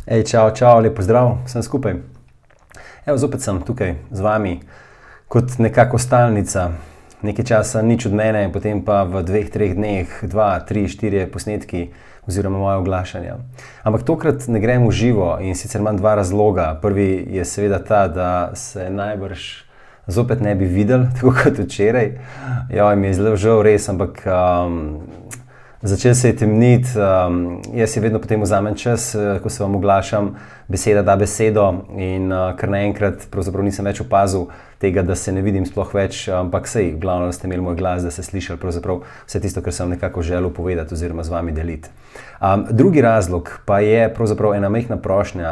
Ej, čau, čau, lep pozdrav, sem skupaj. Evo, zopet sem tukaj z vami kot nekako stalnica. Nekaj časa nič od mene, potem pa v 2-3 dneh 2, 3, 4 posnetki oziroma moje oglašanja. Ampak tokrat ne grem v živo in sicer imam dva razloga. Prvi je seveda ta, da se najbrž zopet ne bi videl, tako kot včeraj. Ja, mi je zelo žal res, ampak začel se je temniti, jaz si vedno potem vzamem čas, ko se vam oglašam, beseda da besedo in kar naenkrat pravzaprav nisem več opazil tega, da se ne vidim sploh več, ampak sej, glavno, da ste imeli moj glas, da ste slišali pravzaprav vse tisto, kar sem nekako želel povedati oziroma z vami deliti. Drugi razlog pa je pravzaprav ena majhna prošnja,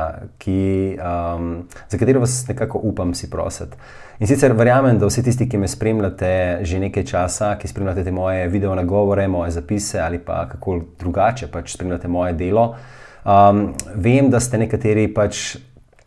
za katero vas nekako upam si prositi. In sicer verjamem, da vsi tisti, ki me spremljate že nekaj časa, ki spremljate te moje video nagovore, moje zapise ali pa kako drugače pač spremljate moje delo, vem, da ste nekateri pač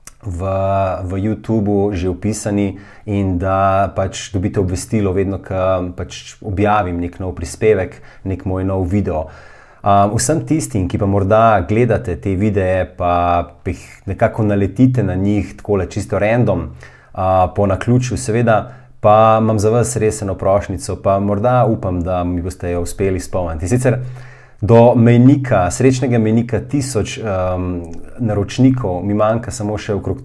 v YouTubu že vpisani in da pač dobite obvestilo vedno, ko pač objavim nek nov prispevek, nek moj nov video. Vsem tistim, ki pa morda gledate te videe, pa jih nekako naletite na njih takole čisto random, po naključju seveda, pa imam za vas res eno prošnjico, pa morda upam, da mi boste jo uspeli izpolniti. Sicer do mejnika, srečnega mejnika 1000 naročnikov mi manjka samo še okrog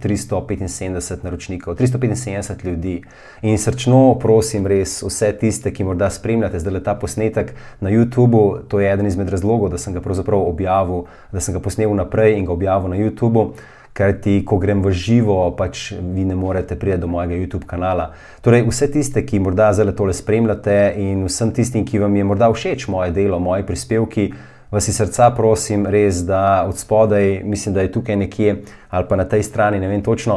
375 naročnikov, 375 ljudi. In srčno prosim res vse tiste, ki morda spremljate zdaj ta posnetek na YouTubu, to je eden izmed razlogov, da sem ga pravzaprav objavil, da sem ga posnel naprej in ga objavil na YouTubu, kajti ko grem v živo, pač vi ne morete priti do mojega YouTube kanala. Torej, vse tiste, ki morda zdaj tole spremljate in vsem tistim, ki vam je morda všeč moje delo, moji prispevki, vas iz srca prosim res, da od spodaj, mislim, da je tukaj nekje, ali pa na tej strani, ne vem točno,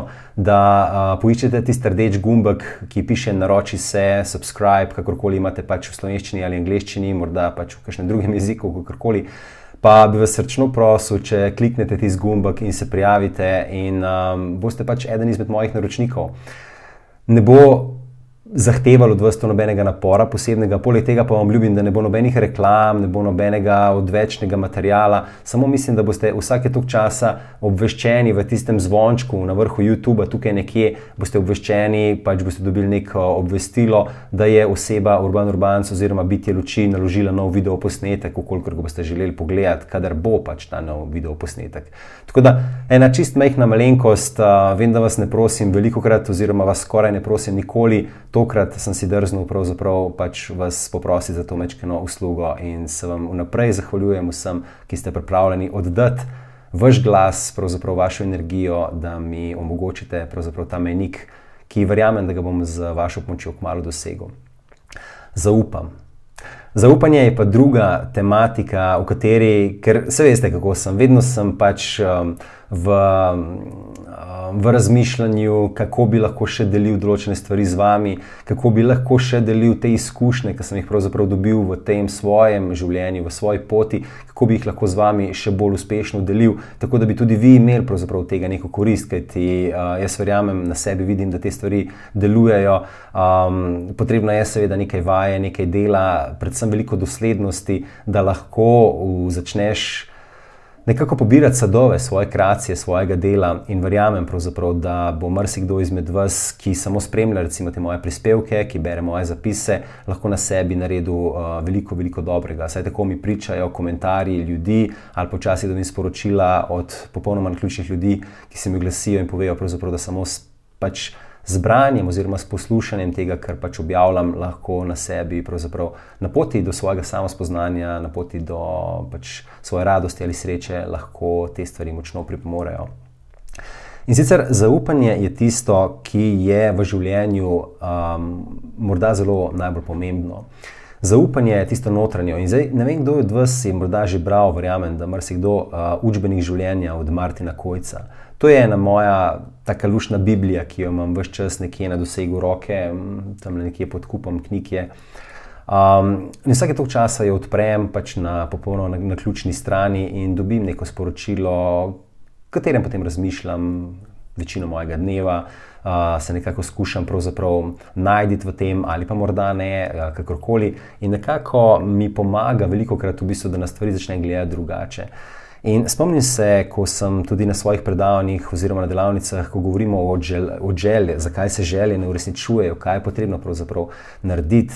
da poiščete tisti rdeč gumbek, ki piše naroči se, subscribe, kakorkoli imate pač v slovenščini ali angleščini, morda pač v kakšnem drugem jeziku, kakorkoli. Pa bi vas srčno prosil, če kliknete tisti gumbek in se prijavite in boste pač eden izmed mojih naročnikov. Ne bo zahtevalo od vas to nobenega napora posebnega, poleg tega pa vam ljubim, da ne bo nobenih reklam, ne bo nobenega odvečnega materijala, samo mislim, da boste vsake toliko časa obveščeni v tistem zvončku na vrhu YouTuba, tukaj nekje boste obveščeni, pač boste dobili neko obvestilo, da je oseba Urban Urbanc oziroma Bitje luči naložila nov video posnetek, kolikor ga boste želeli pogledati, kadar bo pač ta nov video posnetek. Tako da, ena čist majhna malenkost, vem, da vas ne prosim velikokrat oziroma vas skoraj ne prosim nikoli. Tokrat sem si drznil pravzaprav pač vas poprositi za to majčkeno uslugo in se vam vnaprej zahvaljujem vsem, ki ste pripravljeni oddati vaš glas, pravzaprav vašo energijo, da mi omogočite pravzaprav ta mejnik, ki verjamem, da ga bom z vašo pomočjo kmalu dosegel. Zaupam. Zaupanje je pa druga tematika, v kateri, ker se veste, kako sem, vedno sem pač v razmišljanju, kako bi lahko še delil določene stvari z vami, kako bi lahko še delil te izkušnje, ki sem jih pravzaprav dobil v tem svojem življenju, v svoji poti, kako bi jih lahko z vami še bolj uspešno delil, tako da bi tudi vi imeli pravzaprav tega neko korist, kajti jaz verjamem, na sebi vidim, da te stvari delujejo. Potrebno je seveda nekaj vaje, nekaj dela, predvsem veliko doslednosti, da lahko začneš nekako pobirati sadove svoje kreacije, svojega dela in verjamem pravzaprav, da bo marsikdo izmed vas, ki samo spremlja recimo te moje prispevke, ki bere moje zapise, lahko na sebi naredil veliko, veliko dobrega. Saj tako mi pričajo komentarji ljudi ali počasi dobim sporočila od popolnoma naključnih ljudi, ki se mi oglasijo in povejo pravzaprav, da samo pač z branjem oziroma s poslušanjem tega, kar pač objavljam, lahko na sebi pravzaprav na poti do svojega samospoznanja, na poti do pač svoje radosti ali sreče, lahko te stvari močno pripomorejo. In sicer zaupanje je tisto, ki je v življenju morda zelo najbolj pomembno. Zaupanje je tisto notranje in zdaj ne vem, kdo od vas je morda že bral, verjamem, da marsikdo učbenik življenja od Martina Kojca. To je ena moja taka luštna Biblija, ki jo imam ves čas nekje na dosegu roke, tam nekje pod kupom knjig je. In vsake toliko časa jo odprem pač na popolnoma naključni strani in dobim neko sporočilo, v katerem potem razmišljam večino mojega dneva, se nekako skušam pravzaprav najti v tem ali pa morda ne, kakorkoli. In nekako mi pomaga velikokrat v bistvu, da na stvari začnem gledati drugače. In spomnim se, ko sem tudi na svojih predavanjih oziroma na delavnicah, ko govorimo o želji, zakaj se želje ne uresničujejo, kaj je potrebno pravzaprav narediti,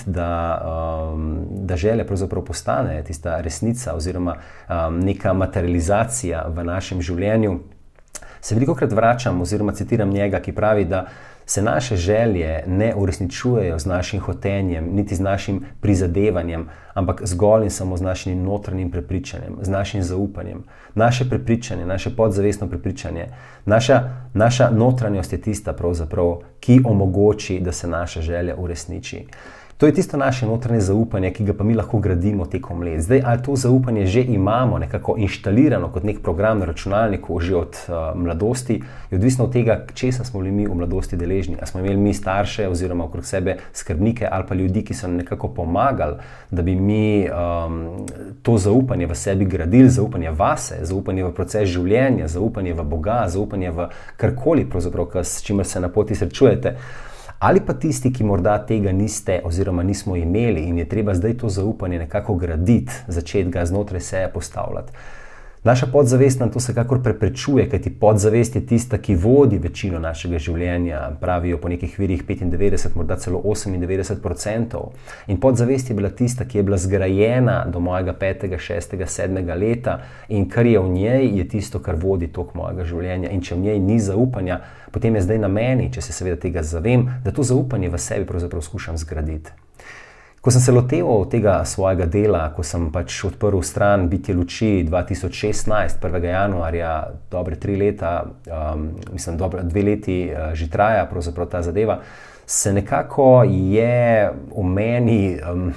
da želja pravzaprav postane tista resnica oziroma neka materializacija v našem življenju, se velikokrat vračam oziroma citiram njega, ki pravi, da se naše želje ne uresničujejo z našim hotenjem, niti z našim prizadevanjem, ampak zgolj in samo z našim notranjim prepričanjem, z našim zaupanjem. Naše prepričanje, naše podzavestno prepričanje, naša notranjost je tista pravzaprav, ki omogoči, da se naša želja uresniči. To je tisto naše notranje zaupanje, ki ga pa mi lahko gradimo tekom let. Zdaj, ali to zaupanje že imamo nekako inštalirano kot nek program na računalniku že od mladosti, je odvisno od tega, česa smo bili mi v mladosti deležni. Ali smo imeli mi starše oziroma okrog sebe skrbnike ali pa ljudi, ki so nam nekako pomagali, da bi mi to zaupanje v sebi gradili, zaupanje vase, zaupanje v proces življenja, zaupanje v Boga, zaupanje v karkoli, pravzaprav, s čimer se na poti srečujete. Ali pa tisti, ki morda tega niste oziroma nismo imeli in je treba zdaj to zaupanje nekako graditi, začeti ga znotraj sebe postavljati. Naša podzavest nam to vsekakor preprečuje, kajti podzavest je tista, ki vodi večino našega življenja, pravijo po nekih virih 95, morda celo 98%. In podzavest je bila tista, ki je bila zgrajena do mojega 5., 6., 7. leta in kar je v njej, je tisto, kar vodi tok mojega življenja. In če v njej ni zaupanja, potem je zdaj na meni, če se seveda tega zavem, da to zaupanje v sebi pravzaprav skušam zgraditi. Ko sem se loteval tega svojega dela, ko sem pač odprl stran Bitje luči 2016, 1. januarja, dobre 3 leta, mislim, dobre 2 leti že traja pravzaprav ta zadeva, se nekako je v meni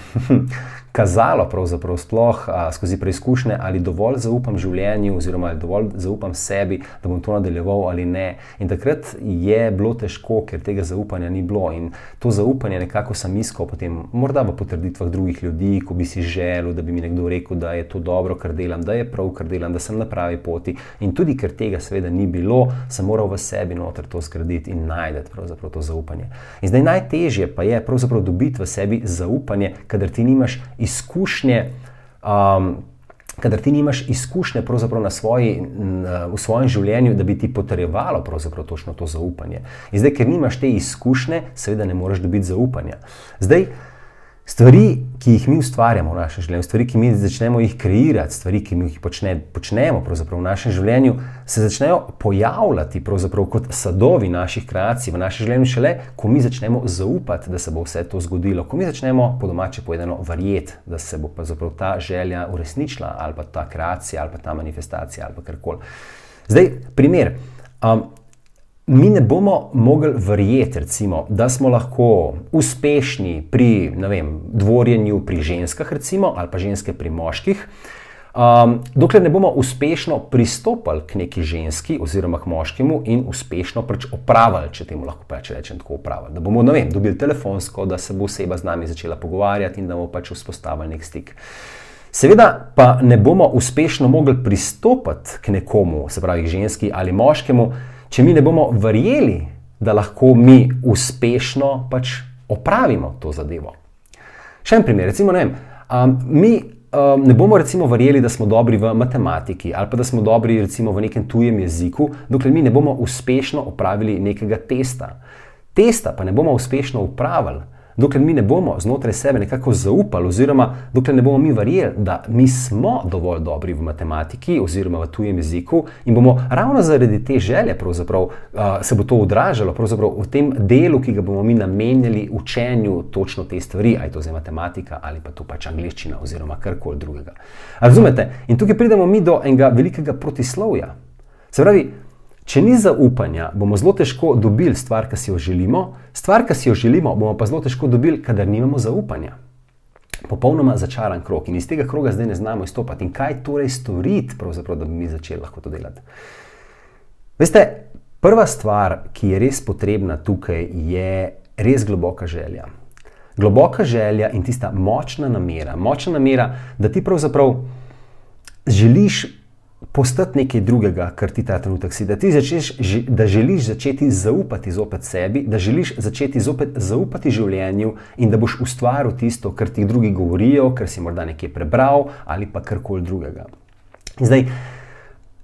kazalo pravzaprav sploh skozi preizkušnje, ali dovolj zaupam življenju oziroma ali dovolj zaupam sebi, da bom to nadaljeval ali ne. In takrat je bilo težko, ker tega zaupanja ni bilo in to zaupanje nekako sem iskal potem morda v potrditvah drugih ljudi, ko bi si želel, da bi mi nekdo rekel, da je to dobro, kar delam, da je prav, kar delam, da sem na pravi poti. In tudi, ker tega seveda ni bilo, sem moral v sebi noter to zgraditi in najdeti pravzaprav to zaupanje. In zdaj najtežje pa je pravzaprav dobiti v sebi zaupanje, kadar ti nimaš izkušnje, kadar ti nimaš izkušnje pravzaprav v svojem življenju, da bi ti potrjevalo pravzaprav točno to zaupanje. In zdaj, ker nimaš te izkušnje, seveda ne moreš dobiti zaupanja. Zdaj, stvari, ki jih mi ustvarjamo v našem življenju, stvari, ki mi začnemo jih kreirati, stvari, ki mi jih počnemo pravzaprav v našem življenju, se začnejo pojavljati pravzaprav kot sadovi naših kreacij v našem življenju šele, ko mi začnemo zaupati, da se bo vse to zgodilo, ko mi začnemo po domače povedano verjeti, da se bo pravzaprav ta želja uresničila ali pa ta kreacija ali pa ta manifestacija ali pa karkoli. Zdaj, primer. Mi ne bomo mogli verjeti, recimo, da smo lahko uspešni pri, ne vem, dvorjenju pri ženskah, recimo, ali pa ženske pri moških, dokler ne bomo uspešno pristopali k neki ženski oziroma k moškemu in uspešno pač opravili, če temu lahko pač rečem tako opravili. Da bomo, ne vem, dobili telefonsko, da se bo oseba z nami začela pogovarjati in da bomo pač vzpostavili nek stik. Seveda pa ne bomo uspešno mogli pristopiti k nekomu, se pravi k ženski ali moškemu, če mi ne bomo verjeli, da lahko mi uspešno pač opravimo to zadevo. Še en primer, recimo, ne vem, mi ne bomo recimo verjeli, da smo dobri v matematiki ali pa da smo dobri recimo v nekem tujem jeziku, dokler mi ne bomo uspešno opravili nekega testa. Testa pa ne bomo uspešno opravili, dokler mi ne bomo znotraj sebe nekako zaupali oziroma dokler ne bomo mi verjeli, da mi smo dovolj dobri v matematiki oziroma v tujem jeziku in bomo ravno zaradi te želje pravzaprav se bo to odražalo pravzaprav v tem delu, ki ga bomo mi namenjali učenju točno te stvari, ali to zdaj matematika ali pa to pač angleščina oziroma karkoli drugega. Razumete? In tukaj pridemo mi do enega velikega protislovja. Se pravi, če ni zaupanja, bomo zelo težko dobili stvar, ki si jo želimo, bomo pa zelo težko dobili, kadar nimamo zaupanja. Popolnoma začaran krog in iz tega kroga zdaj ne znamo izstopati. In kaj torej storiti, pravzaprav, da bi mi začeli lahko to delati? Veste, prva stvar, ki je res potrebna tukaj, je res globoka želja. Globoka želja in tista močna namera, da ti pravzaprav želiš postati nekaj drugega, kar ti ta trenutek si, da želiš začeti zaupati zopet sebi, da želiš začeti zopet zaupati življenju in da boš ustvaril tisto, kar ti drugi govorijo, kar si morda nekje prebral ali pa karkoli drugega. In zdaj,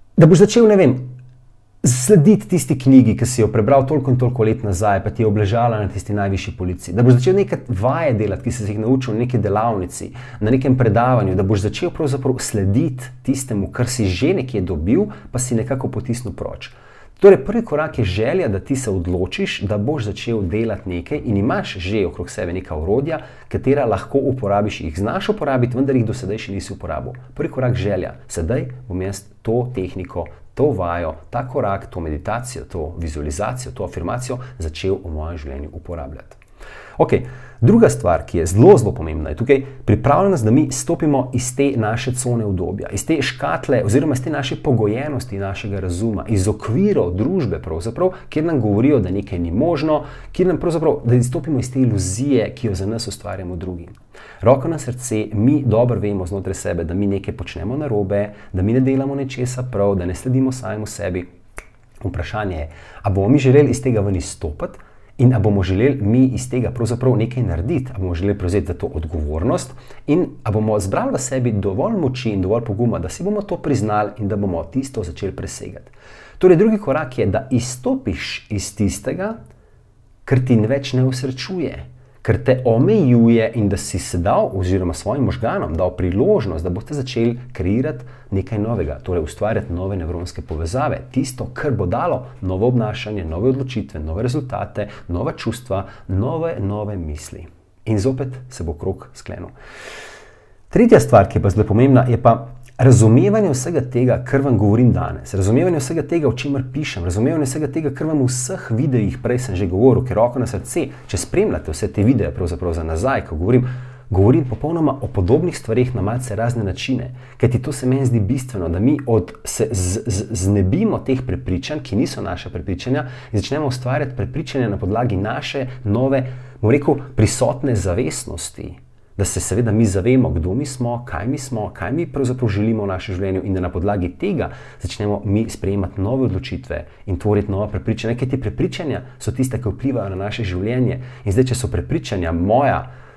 Da boš začel, ne vem, slediti tisti knjigi, ki si jo prebral toliko in toliko let nazaj, pa ti je obležala na tisti najvišji policiji. Da boš začel neke vaje delati, ki si jih naučil v neki delavnici, na nekem predavanju, da boš začel pravzaprav slediti tistemu, kar si že nekje dobil, pa si nekako potisnil proč. Torej, prvi korak je želja, da ti se odločiš, da boš začel delati nekaj in imaš že okrog sebe neka orodja, katera lahko uporabiš, jih znaš uporabiti, vendar jih do sedaj še nisi uporabil. Prvi korak želja. Sedaj bom jaz to tehniko, to vajo, ta korak, to meditacijo, to vizualizacijo, to afirmacijo začel v mojem življenju uporabljati. Ok, druga stvar, ki je zelo, zelo pomembna, je tukaj pripravljenost, da mi stopimo iz te naše cone udobja, iz te škatle oziroma iz te naše pogojenosti našega razuma, iz okvirov družbe pravzaprav, kjer nam govorijo, da nekaj ni možno, kjer nam pravzaprav, da izstopimo iz te iluzije, ki jo za nas ustvarjamo drugi. Roko na srce, mi dobro vemo znotraj sebe, da mi nekaj počnemo narobe, da mi ne delamo nečesa prav, da ne sledimo samemu sebi. Vprašanje je, a bomo mi želeli iz tega ven izstopati in a bomo želeli mi iz tega pravzaprav nekaj narediti, a bomo želeli prevzeti za to odgovornost in a bomo zbrali v sebi dovolj moči in dovolj poguma, da si bomo to priznali in da bomo tisto začeli presegati. Torej, drugi korak je, da izstopiš iz tistega, kar ti več ne usrečuje, ker te omejuje in da si se dal oziroma svojim možganom dal priložnost, da boste začeli kreirati nekaj novega, torej ustvarjati nove nevronske povezave, tisto, kar bo dalo novo obnašanje, nove odločitve, nove rezultate, nova čustva, nove misli. In zopet se bo krog sklenil. Tretja stvar, ki je pa zelo pomembna, je pa razumevanje vsega tega, kar vam govorim danes, razumevanje vsega tega, o čemer pišem, razumevanje vsega tega, kar vam v vseh videih prej sem že govoril, ker roko na srce, če spremljate vse te videe pravzaprav za nazaj, ko govorim popolnoma o podobnih stvarih na malce razne načine, kajti to se meni zdi bistveno, da mi se znebimo teh prepričanj, ki niso naše prepričanja in začnemo ustvarjati prepričanja na podlagi naše nove, bom rekel, prisotne zavestnosti. Da se seveda mi zavemo, kdo mi smo, kaj mi pravzaprav želimo v našem življenju in da na podlagi tega začnemo mi sprejemati nove odločitve in tvoriti nova prepričanja, ker te prepričanja so tiste, ki vplivajo na naše življenje. In zdaj, če so prepričanja moja,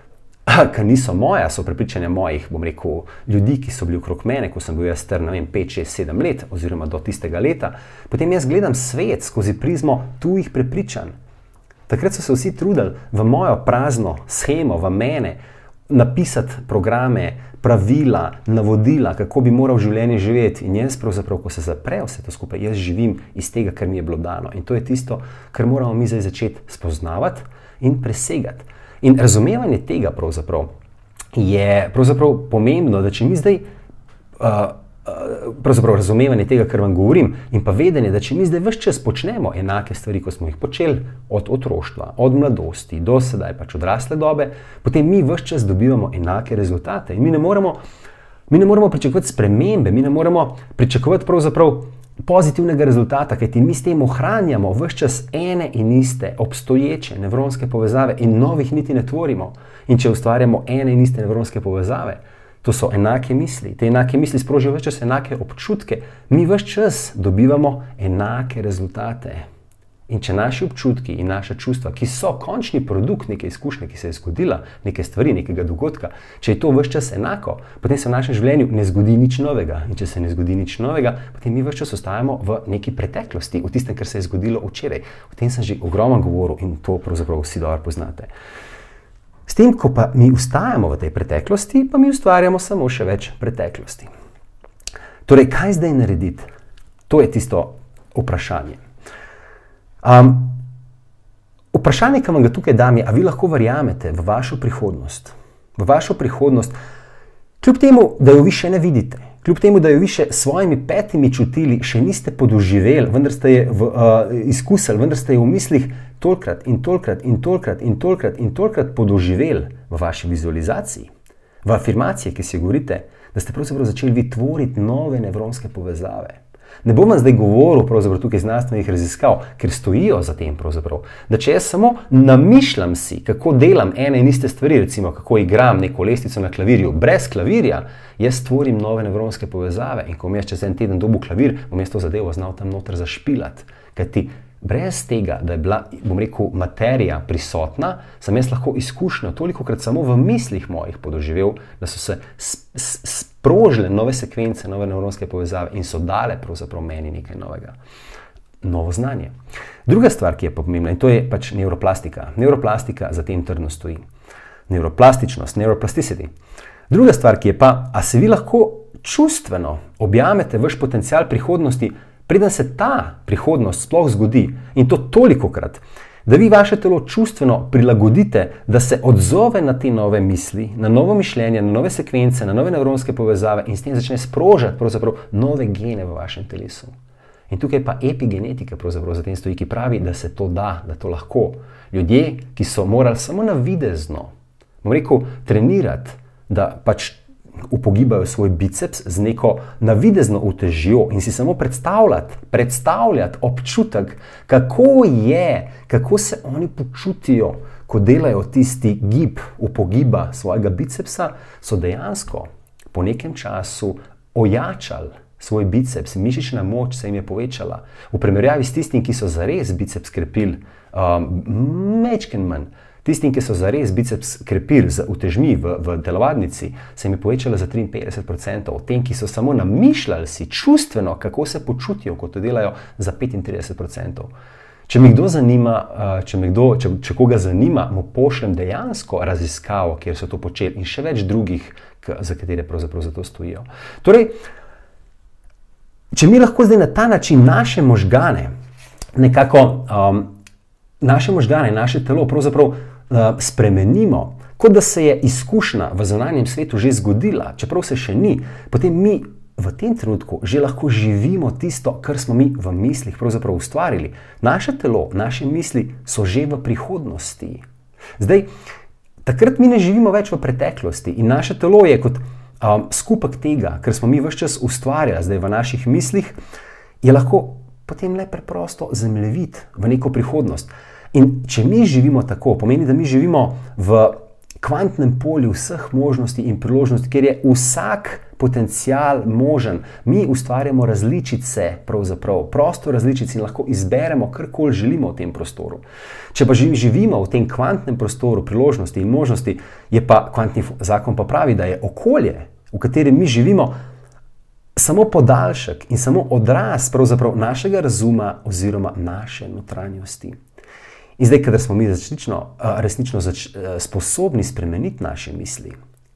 ki niso moja, so prepričanja mojih, bom rekel, ljudi, ki so bili okrog mene, ko sem bil jaz star, 5, 6, 7 let oziroma do tistega leta, potem jaz gledam svet skozi prizmo tujih prepričanj. Takrat so se vsi trudili v mojo prazno shemo, v mene, napisati programe, pravila, navodila, kako bi moral življenje živeti. In jaz pravzaprav, ko se zapre vse to skupaj, jaz živim iz tega, kar mi je bilo dano. In to je tisto, kar moramo mi zdaj začeti spoznavati in presegati. In razumevanje tega pravzaprav je pravzaprav pomembno, da če mi zdaj pravzaprav razumevanje tega, kar vam govorim, in pa vedenje, da če mi zdaj ves čas počnemo enake stvari, kot smo jih počeli od otroštva, od mladosti do sedaj pač odrasle dobe, potem mi ves čas dobivamo enake rezultate. In mi ne moramo pričakovati spremembe, mi ne moramo pričakovati pravzaprav pozitivnega rezultata, kajti mi s tem ohranjamo ves čas ene in iste obstoječe nevronske povezave in novih niti ne tvorimo. In če ustvarjamo ene in iste nevronske povezave, to so enake misli, te enake misli sprožijo ves čas enake občutke, mi ves čas dobivamo enake rezultate. In če naši občutki in naša čustva, ki so končni produkt neke izkušnje, ki se je zgodila, neke stvari, nekega dogodka, če je to ves čas enako, potem se v našem življenju ne zgodi nič novega. In če se ne zgodi nič novega, potem mi ves čas ostajamo v neki preteklosti, v tistem, kar se je zgodilo včeraj. O tem sem že ogromno govoril in to pravzaprav vsi dobro poznate. S tem, ko pa mi ustajamo v tej preteklosti, pa mi ustvarjamo samo še več preteklosti. Torej, kaj zdaj narediti? To je tisto vprašanje. Vprašanje, ki vam ga tukaj dam, je, a vi lahko verjamete v vašo prihodnost? V vašo prihodnost, kljub temu, da jo vi še ne vidite, kljub temu, da jo vi še svojimi petimi čutili še niste podoživeli, vendar ste je izkusili, vendar ste je v mislih tolikrat in tolikrat in tolikrat in tolikrat in tolikrat podoživeli v vaši vizualizaciji, v afirmaciji, ki si govorite, da ste pravzaprav začeli vi tvoriti nove nevronske povezave. Ne bom vam zdaj govoril pravzaprav tukaj znanstvenih raziskav, ker stojijo za tem pravzaprav, da če jaz samo namišljam si, kako delam ene in iste stvari, recimo kako igram neko lestvico na klavirju brez klavirja, jaz tvorim nove nevronske povezave in ko bom jaz čez en teden dobil klavir, bom jaz to zadevo znal tam noter zašpilati. Kajti brez tega, da je bila, bom rekel, materija prisotna, sem jaz lahko izkušnjo tolikokrat samo v mislih mojih podoživel, da so se sprožile nove sekvence, nove nevronske povezave in so dale pravzaprav meni nekaj novega. Novo znanje. Druga stvar, ki je pomembna, in to je pač neuroplastika. Neuroplastika za tem trdno stoji. Neuroplastičnost, neuroplasticity. Druga stvar, ki je pa, a se vi lahko čustveno objamete vaš potencial prihodnosti, preden se ta prihodnost sploh zgodi, in to tolikokrat, da vi vaše telo čustveno prilagodite, da se odzove na te nove misli, na novo mišljenje, na nove sekvence, na nove nevronske povezave in s tem začne sprožati pravzaprav nove gene v vašem telesu. In tukaj pa epigenetika pravzaprav za tem stoji, ki pravi, da se to da, da to lahko. Ljudje, ki so morali samo navidezno, bom rekel, trenirati, da pač upogibajo svoj biceps z neko navidezno utežjo in si samo predstavljati občutek, kako se oni počutijo, ko delajo tisti gib upogiba svojega bicepsa, so dejansko po nekem času ojačali svoj biceps, mišična moč se jim je povečala. V primerjavi s tistim, ki so zares biceps krepili, mečken manj. Tistim, ki so zares biceps krepili z utežmi v telovadnici, se jim je povečala za 53%. Tem, ki so samo namišljali si čustveno, kako se počutijo, ko to delajo, za 35%. Če me kdo zanima, če koga zanima, mu pošljem dejansko raziskavo, kjer so to počeli in še več drugih, za katere pravzaprav za to stojijo. Torej, če mi lahko zdaj na ta način naše možgane, naše telo pravzaprav spremenimo, kot da se je izkušnja v zunanjem svetu že zgodila, čeprav se še ni, potem mi v tem trenutku že lahko živimo tisto, kar smo mi v mislih pravzaprav ustvarili. Naše telo, naše misli so že v prihodnosti. Zdaj, takrat mi ne živimo več v preteklosti in naše telo je kot skupek tega, kar smo mi ves čas ustvarjali zdaj v naših mislih, je lahko potem le preprosto zemljevid v neko prihodnost. In če mi živimo tako, pomeni, da mi živimo v kvantnem polju vseh možnosti in priložnosti, kjer je vsak potencial možen. Mi ustvarjamo različice, pravzaprav prostor različic in lahko izberemo karkoli želimo v tem prostoru. Če pa živimo v tem kvantnem prostoru priložnosti in možnosti, je pa kvantni zakon pa pravi, da je okolje, v katerem mi živimo, samo podaljšek in samo odraz pravzaprav našega razuma oziroma naše notranjosti. In zdaj, kadar smo mi resnično sposobni spremeniti naše misli,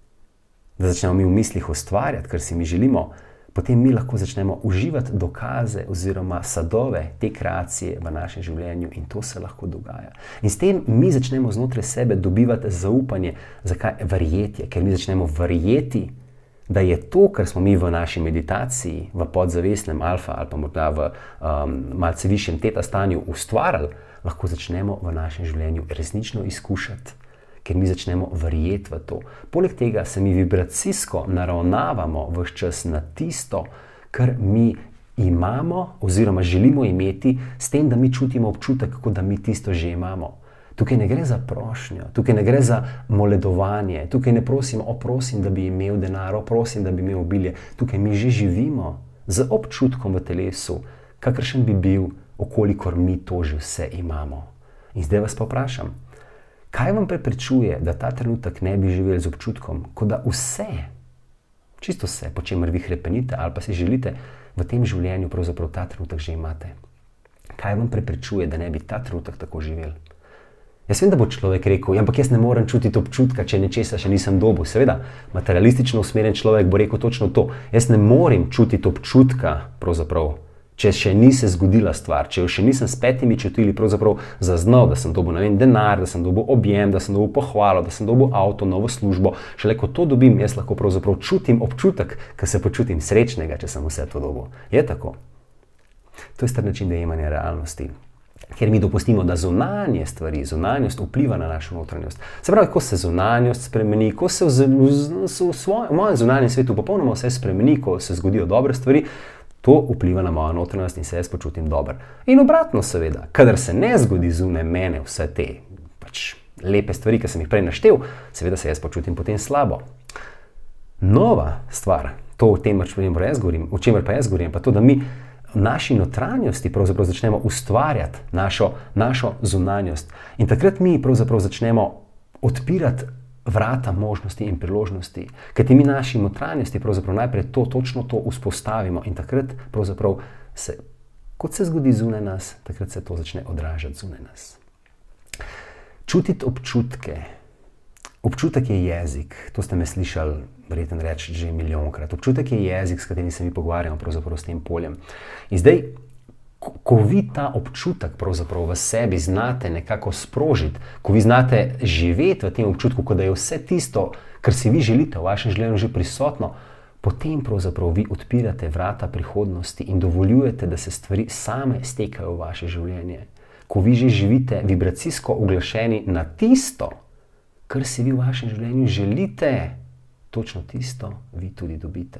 da začnemo mi v mislih ustvarjati, kar si mi želimo, potem mi lahko začnemo uživati dokaze oziroma sadove te kreacije v našem življenju in to se lahko dogaja. In s tem mi začnemo znotraj sebe dobivati zaupanje, zakaj verjetje, ker mi začnemo verjeti, da je to, kar smo mi v naši meditaciji, v podzavestnem alfa ali pa morda v malce višjem teta stanju ustvarjali, lahko začnemo v našem življenju resnično izkušati, ker mi začnemo verjeti v to. Poleg tega se mi vibracijsko naravnavamo vse čas na tisto, kar mi imamo oziroma želimo imeti, s tem, da mi čutimo občutek, kot da mi tisto že imamo. Tukaj ne gre za prošnjo, tukaj ne gre za moledovanje, tukaj ne prosimo, prosim, da bi imel denar, prosim, da bi imel obilje. Tukaj mi že živimo z občutkom v telesu, kakršen bi bil, okolikor mi to že vse imamo. In zdaj vas pa vprašam, kaj vam preprečuje, da ta trenutek ne bi živeli z občutkom, kot da vse, čisto vse, po čemer vi hrepenite ali pa si želite, v tem življenju pravzaprav ta trenutek že imate? Kaj vam preprečuje, da ne bi ta trenutek tako živeli? Jaz vem, da bo človek rekel, ampak jaz ne morem čutiti občutka, če nečesa še nisem dobil. Seveda, materialistično usmerjen človek bo rekel točno to. Jaz ne morem čutiti občutka, pravzaprav, če še ni se zgodila stvar, če jo še nisem s 5 čutili pravzaprav zaznal, da sem dobil denar, da sem dobil objem, da sem dobil pohvalo, da sem dobil avto, novo službo. Šele ko to dobim, jaz lahko pravzaprav čutim občutek, ker se počutim srečnega, če sem vse to dobil. Je tako? To je star način dojemanja realnosti. Ker mi dopustimo, da zunanje stvari, zunanjost vpliva na našo notranjost. Se pravi, ko se zunanjost spremeni, ko se v mojem zunanjem svetu popolnoma vse spremeni, ko se zgodijo dobre stvari, to vpliva na mojo notranjost in se jaz počutim dober. In obratno seveda, kadar se ne zgodi zunaj mene vse te lepe stvari, ki sem jih prej naštel, seveda se jaz počutim potem slabo. Nova stvar, to o čemer pa jaz govorim, pa to, da mi naši notranjosti pravzaprav začnemo ustvarjati našo zunanjost. In takrat mi pravzaprav začnemo odpirati vrata možnosti in priložnosti. Kajti mi naši notranjosti pravzaprav najprej točno to vzpostavimo in takrat pravzaprav kot se zgodi zunaj nas, takrat se to začne odražati zunaj nas. Čutiti občutke. Občutek je jezik. To ste me slišali verjetno reči že milijonkrat. Občutek je jezik, s katerim se mi pogovarjamo pravzaprav s tem poljem. In zdaj, ko vi ta občutek pravzaprav v sebi znate nekako sprožiti, ko vi znate živeti v tem občutku, ko da je vse tisto, kar si vi želite v vašem življenju že prisotno, potem pravzaprav vi odpirate vrata prihodnosti in dovoljujete, da se stvari same stekajo v vaše življenje. Ko vi že živite vibracijsko uglašeni na tisto, kar si vi v vašem življenju želite, točno tisto vi tudi dobite.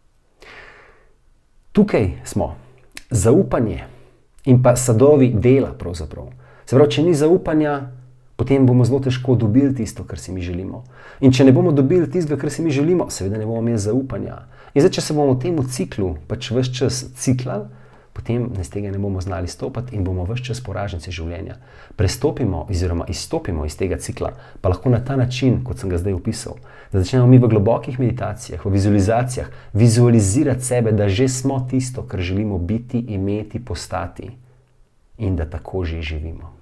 Tukaj smo. Zaupanje in pa sadovi dela pravzaprav. Se pravi, če ni zaupanja, potem bomo zelo težko dobili tisto, kar si mi želimo. In če ne bomo dobili tistega, kar si mi želimo, seveda ne bomo imeli zaupanja. In zdaj, če se bomo v tem ciklu pač ves čas ciklali, potem iz tega ne bomo znali stopati in bomo ves čas poraženci življenja. Prestopimo oziroma izstopimo iz tega cikla, pa lahko na ta način, kot sem ga zdaj opisal, da začnemo mi v globokih meditacijah, v vizualizacijah, vizualizirati sebe, da že smo tisto, kar želimo biti, imeti, postati in da tako že živimo.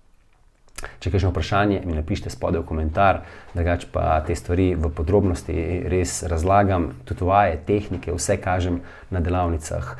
Če je kakšno vprašanje, mi napišite spodaj v komentar, drugače pa te stvari v podrobnosti res razlagam, tudi vaje, tehnike, vse kažem na delavnicah.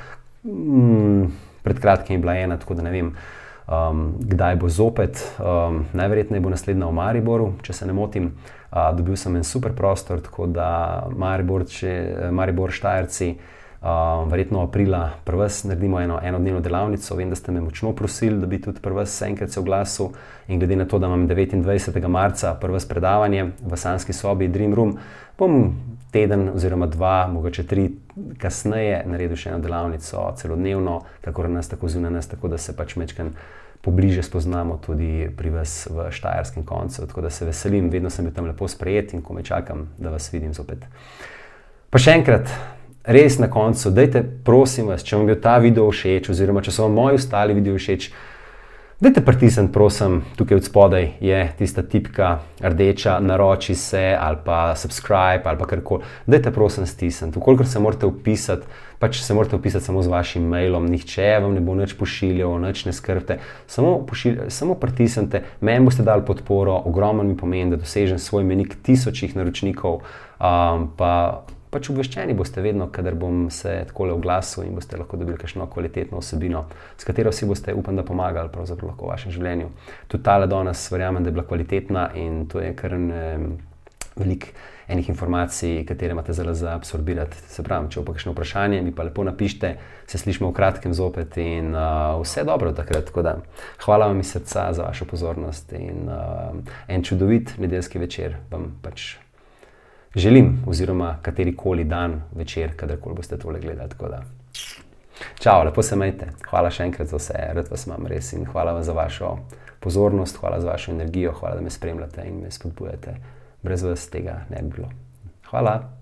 Pred kratkim je bila ena, tako da ne vem, kdaj bo zopet, najverjetneje bo naslednja v Mariboru, če se ne motim. Dobil sem en super prostor, tako da Maribor, Štajerci, verjetno aprila pri vas naredimo enodnevno delavnico. Vem, da ste me močno prosili, da bi tudi pri vas enkrat se oglasil, in glede na to, da imam 29. marca pri vas predavanje v sanjski sobi Dream Room, bom teden oziroma 2, mogoče 3 kasneje naredil še eno delavnico celodnevno, kakor nas tako zunaj nas, tako da se pač mečkan pobliže spoznamo tudi pri vas v štajerskem koncu. Tako da se veselim, vedno sem bil tam lepo sprejet in komaj čakam, da vas vidim zopet. Pa še enkrat, res na koncu, dajte prosim vas, če vam je bil ta video všeč oziroma če so vam moji ostali video všeč, dajte pritisniti, prosim, tukaj od spodaj je tista tipka rdeča, naroči se ali pa subscribe ali pa karkoli. Dajte prosim stisniti, vkolikor se morate vpisati, pač se morate vpisati samo z vašim mailom, nihče vam ne bo nič pošiljal, nič ne skrbite, samo pritisnite, meni boste dali podporo, ogromno mi pomeni, da dosežem svoj menik tisočih naročnikov, pač obveščeni boste vedno, kadar bom se takole oglasil in boste lahko dobili kakšno kvalitetno vsebino, s katero si boste, upam, da pomagali pravzaprav lahko v vašem življenju. Tudi tale danes verjamem, da je bila kvalitetna in to je kar veliko enih informacij, katere imate zelo za absorbirati. Se pravi, če bo pa kakšno vprašanje, mi pa lepo napišite, se slišimo v kratkem zopet in vse dobro takrat. Tako da, hvala vam iz srca za vašo pozornost in en čudovit nedeljski večer vam pač želim, oziroma katerikoli dan, večer, kadarkoli boste tole gledali. Tako da, čau, lepo se majte. Hvala še enkrat za vse, rad vas imam res in hvala vam za vašo pozornost, hvala za vašo energijo, hvala, da me spremljate in me spodbujate. Brez vas tega ne bi bilo. Hvala.